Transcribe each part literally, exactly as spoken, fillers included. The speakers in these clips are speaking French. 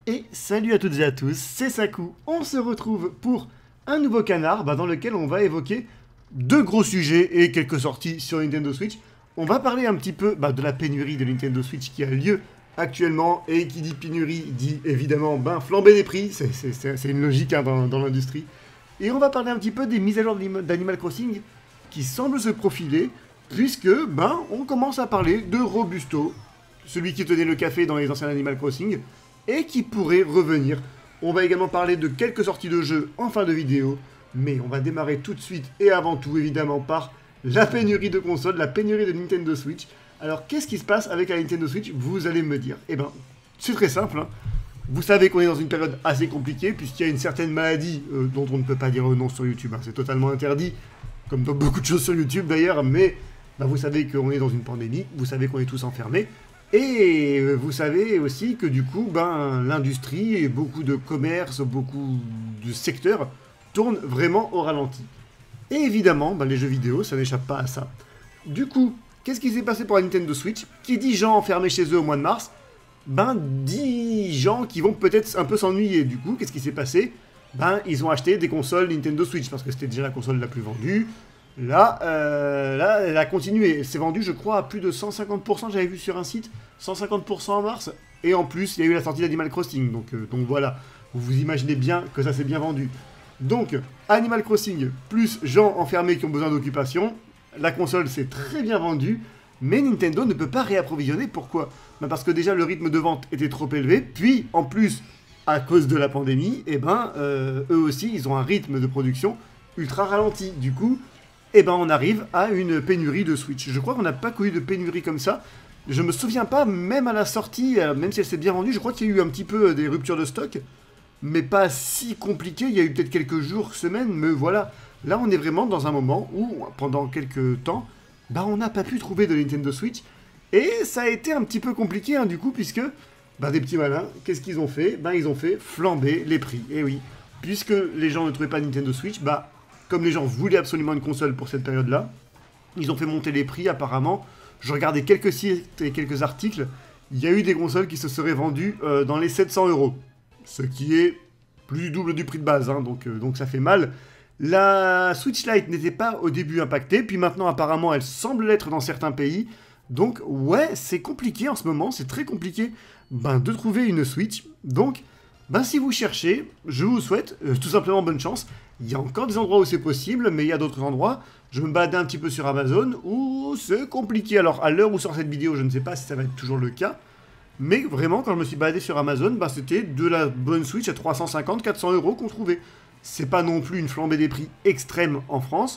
Et salut à toutes et à tous, c'est Sakou. On se retrouve pour un nouveau canard bah, dans lequel on va évoquer deux gros sujets et quelques sorties sur Nintendo Switch. On va parler un petit peu bah, de la pénurie de Nintendo Switch qui a lieu actuellement, et qui dit pénurie dit évidemment ben, flamber des prix, c'est une logique hein, dans, dans l'industrie. Et on va parler un petit peu des mises à jour d'Animal Crossing qui semblent se profiler, puisque ben, on commence à parler de Robusto, celui qui tenait le café dans les anciens Animal Crossing, et qui pourrait revenir. On va également parler de quelques sorties de jeux en fin de vidéo, mais on va démarrer tout de suite et avant tout évidemment par la pénurie de consoles, la pénurie de Nintendo Switch. Alors qu'est-ce qui se passe avec la Nintendo Switch, vous allez me dire? Eh ben, c'est très simple, hein. Vous savez qu'on est dans une période assez compliquée, puisqu'il y a une certaine maladie euh, dont on ne peut pas dire non sur YouTube, hein. C'est totalement interdit, comme dans beaucoup de choses sur YouTube d'ailleurs, mais ben, vous savez qu'on est dans une pandémie, vous savez qu'on est tous enfermés. Et vous savez aussi que du coup, ben, l'industrie et beaucoup de commerces, beaucoup de secteurs tournent vraiment au ralenti. Et évidemment, ben, les jeux vidéo, ça n'échappe pas à ça. Du coup, qu'est-ce qui s'est passé pour la Nintendo Switch? Qui dit gens enfermés chez eux au mois de mars, ben dit gens qui vont peut-être un peu s'ennuyer. Du coup, qu'est-ce qui s'est passé? Ben, ils ont acheté des consoles Nintendo Switch, parce que c'était déjà la console la plus vendue. Là, euh, là, elle a continué. C'est vendu, je crois, à plus de cent cinquante pour cent, j'avais vu sur un site. cent cinquante pour cent en mars. Et en plus, il y a eu la sortie d'Animal Crossing. Donc, euh, donc voilà, vous vous imaginez bien que ça s'est bien vendu. Donc, Animal Crossing, plus gens enfermés qui ont besoin d'occupation. La console s'est très bien vendue. Mais Nintendo ne peut pas réapprovisionner. Pourquoi? Ben parce que déjà, le rythme de vente était trop élevé. Puis, en plus, à cause de la pandémie, eh ben, euh, eux aussi, ils ont un rythme de production ultra ralenti. Du coup... et eh ben on arrive à une pénurie de Switch. Je crois qu'on n'a pas connu de pénurie comme ça. Je me souviens pas, même à la sortie, même si elle s'est bien vendue, je crois qu'il y a eu un petit peu des ruptures de stock, mais pas si compliqué. Il y a eu peut-être quelques jours, semaines, mais voilà. Là, on est vraiment dans un moment où, pendant quelques temps, bah, on n'a pas pu trouver de Nintendo Switch. Et ça a été un petit peu compliqué, hein, du coup, puisque, bah, des petits malins, qu'est-ce qu'ils ont fait? Bah, ils ont fait flamber les prix. Et oui, puisque les gens ne trouvaient pas Nintendo Switch, bah, comme les gens voulaient absolument une console pour cette période-là, ils ont fait monter les prix apparemment. Je regardais quelques sites et quelques articles. Il y a eu des consoles qui se seraient vendues euh, dans les sept cents euros. Ce qui est plus du double du prix de base, hein, donc, euh, donc ça fait mal. La Switch Lite n'était pas au début impactée, puis maintenant apparemment elle semble l'être dans certains pays. Donc ouais, c'est compliqué en ce moment, c'est très compliqué ben, de trouver une Switch. Donc... ben si vous cherchez, je vous souhaite euh, tout simplement bonne chance. Il y a encore des endroits où c'est possible, mais il y a d'autres endroits. Je me baladais un petit peu sur Amazon où c'est compliqué. Alors à l'heure où sort cette vidéo, je ne sais pas si ça va être toujours le cas. Mais vraiment, quand je me suis baladé sur Amazon, bah, c'était de la bonne Switch à trois cent cinquante à quatre cents euros qu'on trouvait. C'est pas non plus une flambée des prix extrême en France.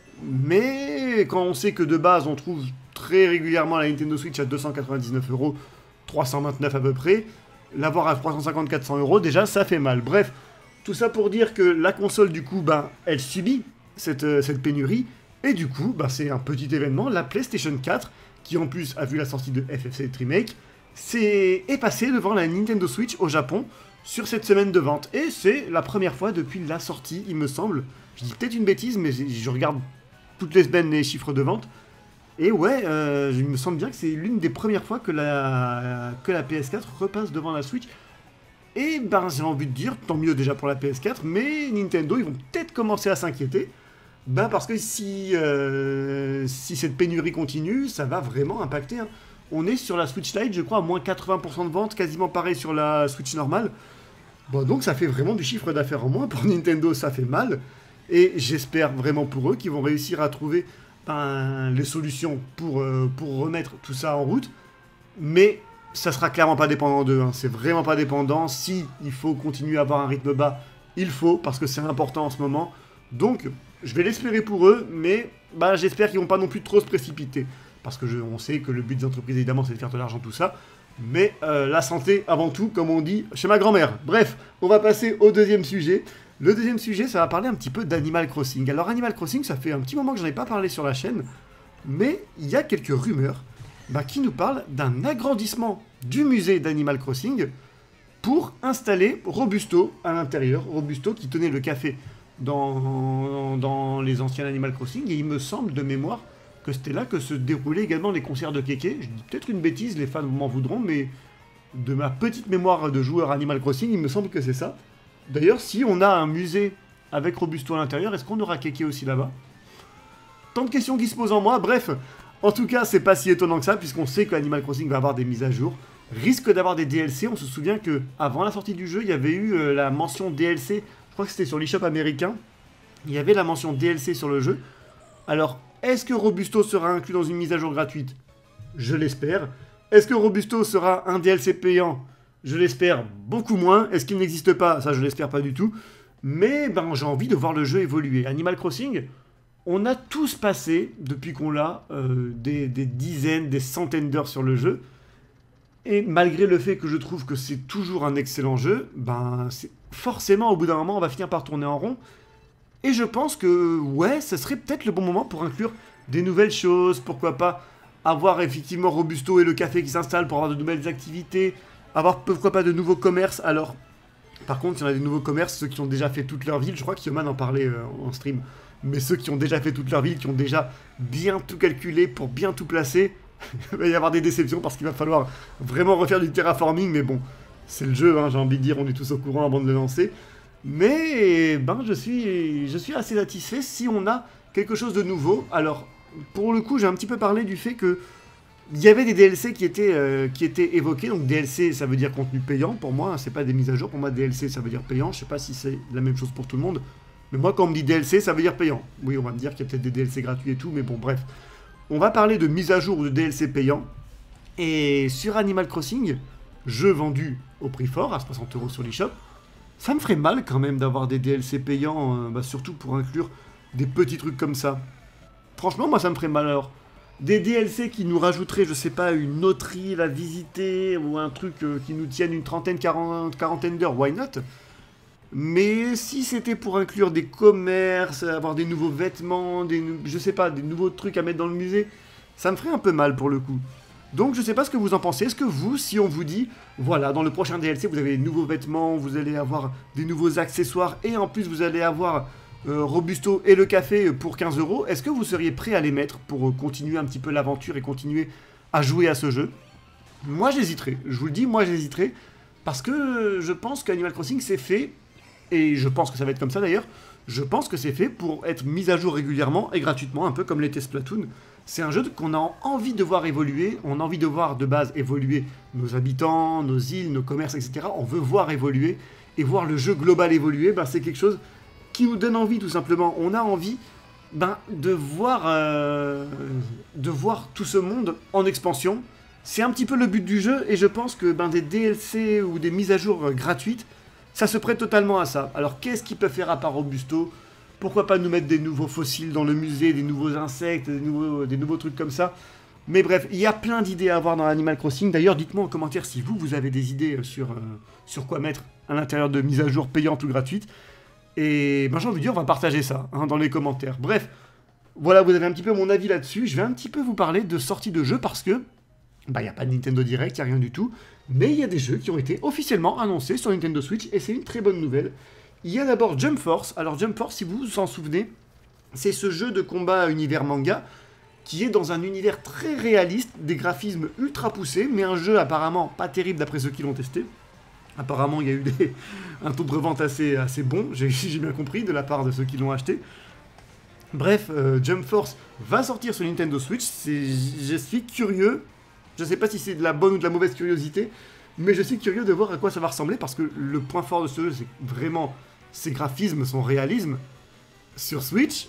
Mais quand on sait que de base, on trouve très régulièrement la Nintendo Switch à deux cent quatre-vingt-dix-neuf euros, trois cent vingt-neuf à peu près, l'avoir à trois cent cinquante à quatre cents euros, déjà, ça fait mal. Bref, tout ça pour dire que la console, du coup, ben, elle subit cette, euh, cette pénurie. Et du coup, ben, c'est un petit événement. La PlayStation quatre, qui en plus a vu la sortie de F F sept Remake, est, est passée devant la Nintendo Switch au Japon sur cette semaine de vente. Et c'est la première fois depuis la sortie, il me semble. Je dis peut-être une bêtise, mais je regarde toutes les semaines les chiffres de vente. Et ouais, euh, il me semble bien que c'est l'une des premières fois que la, que la P S quatre repasse devant la Switch. Et ben j'ai envie de dire, tant mieux déjà pour la P S quatre, mais Nintendo, ils vont peut-être commencer à s'inquiéter. Ben parce que si, euh, si cette pénurie continue, ça va vraiment impacter. Hein. On est sur la Switch Lite, je crois, à moins quatre-vingts pour cent de vente, quasiment pareil sur la Switch normale. Bon, donc ça fait vraiment du chiffre d'affaires en moins. Pour Nintendo, ça fait mal. Et j'espère vraiment pour eux qu'ils vont réussir à trouver... ben, les solutions pour, euh, pour remettre tout ça en route, mais ça sera clairement pas dépendant d'eux, hein. C'est vraiment pas dépendant. Si il faut continuer à avoir un rythme bas, il faut, parce que c'est important en ce moment. Donc, je vais l'espérer pour eux, mais bah, j'espère qu'ils vont pas non plus trop se précipiter, parce que je, on sait que le but des entreprises, évidemment, c'est de faire de l'argent, tout ça, mais euh, la santé avant tout, comme on dit chez ma grand-mère. Bref, on va passer au deuxième sujet. Le deuxième sujet, ça va parler un petit peu d'Animal Crossing. Alors Animal Crossing, ça fait un petit moment que j'en ai pas parlé sur la chaîne, mais il y a quelques rumeurs bah, qui nous parlent d'un agrandissement du musée d'Animal Crossing pour installer Robusto à l'intérieur. Robusto qui tenait le café dans, dans les anciens Animal Crossing, et il me semble de mémoire que c'était là que se déroulaient également les concerts de Kéké. Je dis peut-être une bêtise, les fans m'en voudront, mais de ma petite mémoire de joueur Animal Crossing, il me semble que c'est ça. D'ailleurs, si on a un musée avec Robusto à l'intérieur, est-ce qu'on aura Keke aussi là-bas? Tant de questions qui se posent en moi, bref. En tout cas, c'est pas si étonnant que ça, puisqu'on sait que Animal Crossing va avoir des mises à jour. Risque d'avoir des D L C, on se souvient que avant la sortie du jeu, il y avait eu euh, la mention D L C, je crois que c'était sur l'eShop américain. Il y avait la mention D L C sur le jeu. Alors, est-ce que Robusto sera inclus dans une mise à jour gratuite? Je l'espère. Est-ce que Robusto sera un D L C payant? Je l'espère beaucoup moins. Est-ce qu'il n'existe pas? Ça, je l'espère pas du tout. Mais ben, j'ai envie de voir le jeu évoluer. Animal Crossing, on a tous passé, depuis qu'on l'a, euh, des, des dizaines, des centaines d'heures sur le jeu. Et malgré le fait que je trouve que c'est toujours un excellent jeu, ben, c'est forcément, au bout d'un moment, on va finir par tourner en rond. Et je pense que, ouais, ce serait peut-être le bon moment pour inclure des nouvelles choses. Pourquoi pas avoir effectivement Robusto et le café qui s'installent pour avoir de nouvelles activités. Avoir, pourquoi pas, de nouveaux commerces. Alors, par contre, il y en a des nouveaux commerces, ceux qui ont déjà fait toute leur ville. Je crois que Yoman en parlait euh, en stream. Mais ceux qui ont déjà fait toute leur ville, qui ont déjà bien tout calculé pour bien tout placer, il va y avoir des déceptions parce qu'il va falloir vraiment refaire du terraforming. Mais bon, c'est le jeu, hein, j'ai envie de dire, on est tous au courant avant de le lancer. Mais ben, je suis, je suis assez satisfait si on a quelque chose de nouveau. Alors, pour le coup, j'ai un petit peu parlé du fait que il y avait des D L C qui étaient, euh, qui étaient évoqués. Donc D L C, ça veut dire contenu payant pour moi, hein, c'est pas des mises à jour. Pour moi, D L C, ça veut dire payant. Je sais pas si c'est la même chose pour tout le monde. Mais moi, quand on me dit D L C, ça veut dire payant. Oui, on va me dire qu'il y a peut-être des D L C gratuits et tout, mais bon, bref. On va parler de mise à jour ou de D L C payant. Et sur Animal Crossing, jeu vendu au prix fort, à soixante euros sur l'eShop, ça me ferait mal quand même d'avoir des D L C payants, euh, bah, surtout pour inclure des petits trucs comme ça. Franchement, moi, ça me ferait mal. Alors, des D L C qui nous rajouteraient, je sais pas, une autre île à visiter, ou un truc euh, qui nous tienne une trentaine, quarante, quarantaine d'heures, why not? Mais si c'était pour inclure des commerces, avoir des nouveaux vêtements, des, je sais pas, des nouveaux trucs à mettre dans le musée, ça me ferait un peu mal pour le coup. Donc je sais pas ce que vous en pensez. Est-ce que vous, si on vous dit, voilà, dans le prochain D L C, vous avez des nouveaux vêtements, vous allez avoir des nouveaux accessoires, et en plus vous allez avoir euh, Robusto et le café pour quinze euros, est-ce que vous seriez prêt à les mettre pour continuer un petit peu l'aventure et continuer à jouer à ce jeu? Moi j'hésiterais, je vous le dis, moi j'hésiterais, parce que je pense qu'Animal Crossing c'est fait, et je pense que ça va être comme ça d'ailleurs, je pense que c'est fait pour être mis à jour régulièrement et gratuitement, un peu comme l'était Splatoon. C'est un jeu qu'on a envie de voir évoluer, on a envie de voir de base évoluer nos habitants, nos îles, nos commerces, et cetera. On veut voir évoluer, et voir le jeu global évoluer, ben, c'est quelque chose qui nous donne envie tout simplement. On a envie ben, de, voir, euh, de voir tout ce monde en expansion. C'est un petit peu le but du jeu, et je pense que ben, des D L C ou des mises à jour gratuites, ça se prête totalement à ça. Alors qu'est-ce qu'ils peuvent faire à part Robusto? Pourquoi pas nous mettre des nouveaux fossiles dans le musée, des nouveaux insectes, des nouveaux, des nouveaux trucs comme ça. Mais bref, il y a plein d'idées à avoir dans Animal Crossing. D'ailleurs, dites-moi en commentaire si vous, vous avez des idées sur, euh, sur quoi mettre à l'intérieur de mises à jour payantes ou gratuites. Et ben, j'ai envie de dire, on va partager ça hein, dans les commentaires. Bref, voilà, vous avez un petit peu mon avis là-dessus. Je vais un petit peu vous parler de sortie de jeux parce que bah, il n'y a pas de Nintendo Direct, il n'y a rien du tout. Mais il y a des jeux qui ont été officiellement annoncés sur Nintendo Switch et c'est une très bonne nouvelle. Il y a d'abord Jump Force. Alors Jump Force, si vous vous en souvenez, c'est ce jeu de combat univers manga qui est dans un univers très réaliste, des graphismes ultra poussés, mais un jeu apparemment pas terrible d'après ceux qui l'ont testé. Apparemment, il y a eu des... un taux de revente assez, assez bon, j'ai bien compris, de la part de ceux qui l'ont acheté. Bref, euh, Jump Force va sortir sur Nintendo Switch. Je suis curieux. Je sais pas si c'est de la bonne ou de la mauvaise curiosité, mais je suis curieux de voir à quoi ça va ressembler, parce que le point fort de ce jeu, c'est vraiment ses graphismes, son réalisme. Sur Switch,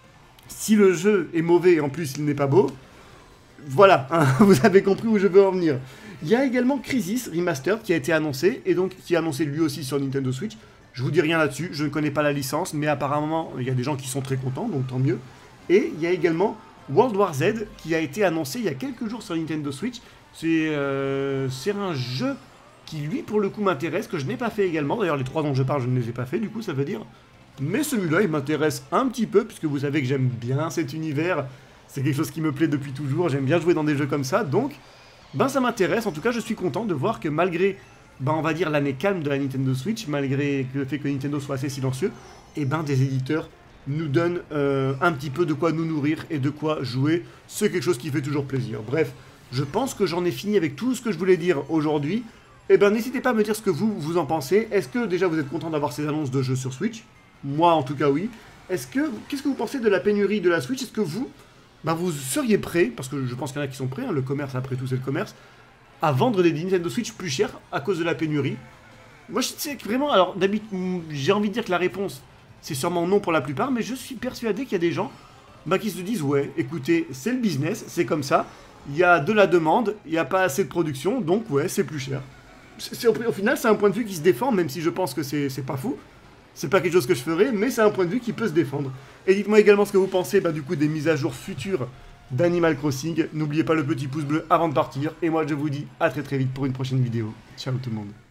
si le jeu est mauvais et en plus il n'est pas beau, voilà, hein, vous avez compris où je veux en venir. Il y a également Crisis Remastered qui a été annoncé, et donc qui est annoncé lui aussi sur Nintendo Switch. Je vous dis rien là-dessus, je ne connais pas la licence, mais apparemment il y a des gens qui sont très contents, donc tant mieux. Et il y a également World War Z qui a été annoncé il y a quelques jours sur Nintendo Switch. C'est euh, un jeu qui lui pour le coup m'intéresse, que je n'ai pas fait également. D'ailleurs les trois dont je parle je ne les ai pas fait, du coup ça veut dire. Mais celui-là il m'intéresse un petit peu, puisque vous savez que j'aime bien cet univers. C'est quelque chose qui me plaît depuis toujours, j'aime bien jouer dans des jeux comme ça, donc ben ça m'intéresse. En tout cas je suis content de voir que malgré, ben on va dire l'année calme de la Nintendo Switch, malgré le fait que Nintendo soit assez silencieux, et ben des éditeurs nous donnent euh, un petit peu de quoi nous nourrir et de quoi jouer. C'est quelque chose qui fait toujours plaisir. Bref, je pense que j'en ai fini avec tout ce que je voulais dire aujourd'hui. Eh ben n'hésitez pas à me dire ce que vous, vous en pensez. Est-ce que déjà vous êtes content d'avoir ces annonces de jeux sur Switch? Moi en tout cas oui. Est-ce que, qu'est-ce que vous pensez de la pénurie de la Switch? Est-ce que vous, bah, vous seriez prêt, parce que je pense qu'il y en a qui sont prêts, hein, le commerce après tout c'est le commerce, à vendre des Nintendo Switch plus chers à cause de la pénurie? Moi je sais que vraiment, alors d'habitude, j'ai envie de dire que la réponse c'est sûrement non pour la plupart, mais je suis persuadé qu'il y a des gens bah, qui se disent ouais, écoutez, c'est le business, c'est comme ça, il y a de la demande, il n'y a pas assez de production, donc ouais, c'est plus cher. C'est, au, au final, c'est un point de vue qui se défend, même si je pense que c'est, c'est pas fou. C'est pas quelque chose que je ferais, mais c'est un point de vue qui peut se défendre. Et dites-moi également ce que vous pensez bah, du coup des mises à jour futures d'Animal Crossing. N'oubliez pas le petit pouce bleu avant de partir. Et moi je vous dis à très très vite pour une prochaine vidéo. Ciao tout le monde.